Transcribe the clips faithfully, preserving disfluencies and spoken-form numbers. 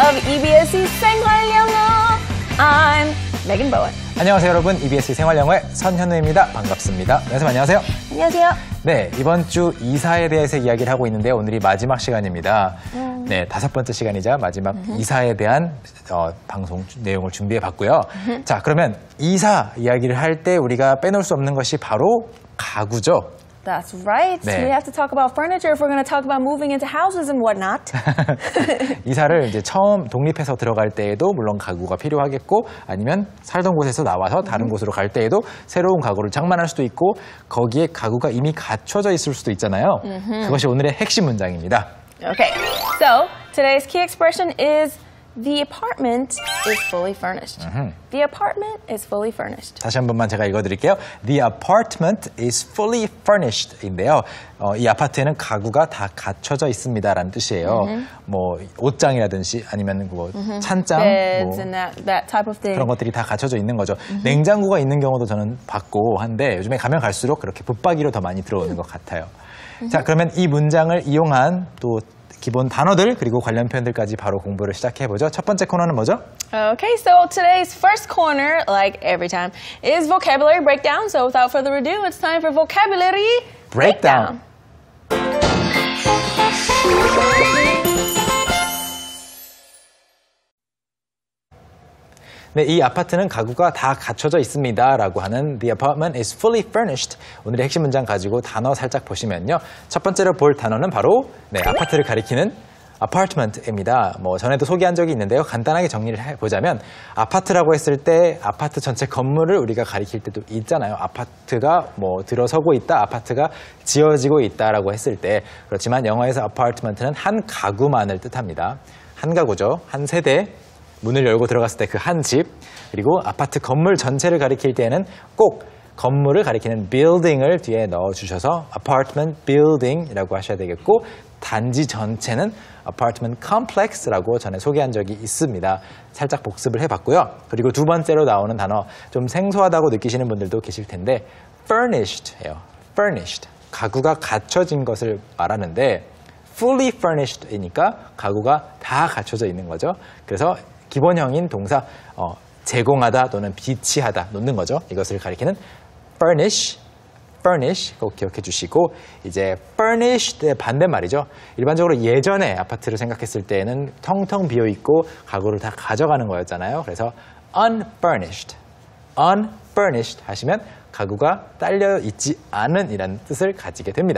of 이비에스 생활영어. I'm Megan Bowen. 안녕하세요 여러분, 이비에스 생활영어의 선현우입니다. 반갑습니다. 선생님 안녕하세요. 안녕하세요. 네, 이번 주 이사에 대해서 이야기를 하고 있는데요. 오늘이 마지막 시간입니다. 음. 네, 다섯 번째 시간이자 마지막 음흠. 이사에 대한 어, 방송 내용을 준비해 봤고요. 음흠. 자, 그러면 이사 이야기를 할 때 우리가 빼놓을 수 없는 것이 바로 가구죠. That's right. 네. We have to talk about furniture if we're going to talk about moving into houses and whatnot. 이사를 이제 처음 독립해서 들어갈 때에도 물론 가구가 필요하겠고, 아니면 살던 곳에서 나와서 다른 mm-hmm. 곳으로 갈 때에도 새로운 가구를 장만할 수도 있고, 거기에 가구가 이미 갖춰져 있을 수도 있잖아요. Mm-hmm. 그것이 오늘의 핵심 문장입니다. Okay. So today's key expression is The apartment is fully furnished. Mm-hmm. The apartment is fully furnished. 다시 한 번만 제가 읽어드릴게요. The apartment is fully furnished인데요. 어, 이 아파트에는 가구가 다 갖춰져 있습니다라는 뜻이에요. Mm-hmm. 뭐 옷장이라든지 아니면 뭐 mm-hmm. 찬장, Beds 뭐 and that, that type of thing. 그런 것들이 다 갖춰져 있는 거죠. Mm-hmm. 냉장고가 있는 경우도 저는 봤고 한데 요즘에 가면 갈수록 그렇게 붙박이로 더 많이 들어오는 것 같아요. Mm-hmm. 자, 그러면 이 문장을 이용한 또 기본 단어들 그리고 관련 표현들까지 바로 공부를 시작해보죠. 첫 번째 코너는 뭐죠? Okay, so today's first corner, like every time, is vocabulary breakdown. So without further ado, it's time for vocabulary breakdown. 네, 이 아파트는 가구가 다 갖춰져 있습니다 라고 하는 The apartment is fully furnished. 오늘의 핵심 문장 가지고 단어 살짝 보시면요. 첫 번째로 볼 단어는 바로 네, 아파트를 가리키는 apartment입니다. 뭐 전에도 소개한 적이 있는데요. 간단하게 정리를 해보자면 아파트라고 했을 때 아파트 전체 건물을 우리가 가리킬 때도 있잖아요. 아파트가 뭐 들어서고 있다, 아파트가 지어지고 있다라고 했을 때. 그렇지만 영어에서 apartment는 한 가구만을 뜻합니다. 한 가구죠. 한 세대. 문을 열고 들어갔을 때 그 한 집, 그리고 아파트 건물 전체를 가리킬 때에는 꼭 건물을 가리키는 building을 뒤에 넣어주셔서 apartment building이라고 하셔야 되겠고, 단지 전체는 apartment complex라고 전에 소개한 적이 있습니다. 살짝 복습을 해봤고요. 그리고 두 번째로 나오는 단어, 좀 생소하다고 느끼시는 분들도 계실 텐데 furnished예요. furnished, 가구가 갖춰진 것을 말하는데 fully furnished이니까 가구가 다 갖춰져 있는 거죠. 그래서 기본형인 동사 어, 제공하다 또는 비치하다 놓는 거죠. 이것을 가리키는 furnish, furnish 꼭 기억해 주시고, 이제 furnished의 반대말이죠. 일반적으로 예전에 아파트를 생각했을 때에는 텅텅 비어 있고 가구를 다 가져가는 거였잖아요. 그래서 unfurnished, unfurnished 하시면 가구가 딸려 있지 않은 이라는 뜻을 가지게 됩니다.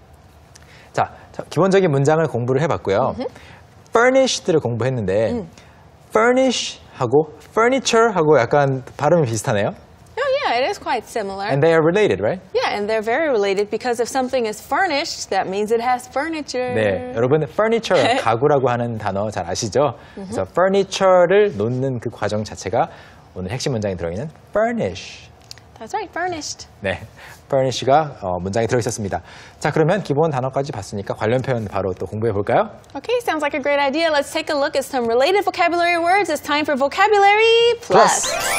자, 기본적인 문장을 공부를 해봤고요. Mm-hmm. furnished를 공부했는데 mm. furnish하고 furniture하고 약간 발음이 비슷하네요. Oh yeah, it is quite similar. And they are related, right? Yeah, and they're very related because if something is furnished, that means it has furniture. 네, 여러분 furniture, 가구라고 하는 단어 잘 아시죠? Mm-hmm. 그래서 furniture를 놓는 그 과정 자체가 오늘 핵심 문장에 들어있는 furnish. That's right, furnished. 네, furnish가 어, 문장에 들어있었습니다. 자, 그러면 기본 단어까지 봤으니까 관련 표현 바로 또 공부해 볼까요? Okay, sounds like a great idea. Let's take a look at some related vocabulary words. It's time for vocabulary plus. plus.